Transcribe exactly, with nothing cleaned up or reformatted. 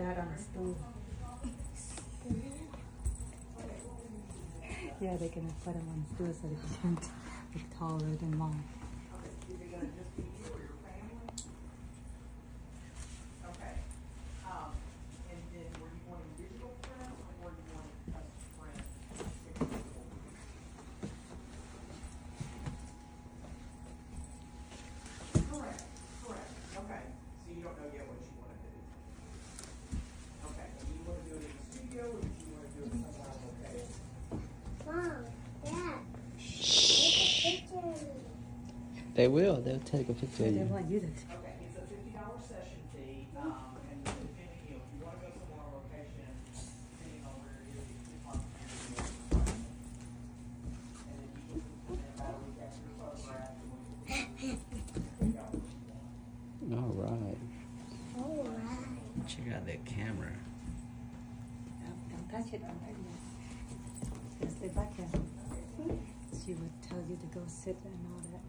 that on a stool. Yeah, they're gonna put him on a stool so that he can look taller than mom. They will. They'll take a picture Yeah, of they you. want you to. Okay, it's a fifty dollar session fee, um, and then depending, you know, if you want to go to one location, depending on where it is, it's just like, and then you can, about a week after your photograph, and we All right. All right. Check out that camera. Don't, don't touch it. Don't touch it. Just stay back here. She would tell you to go sit and all that.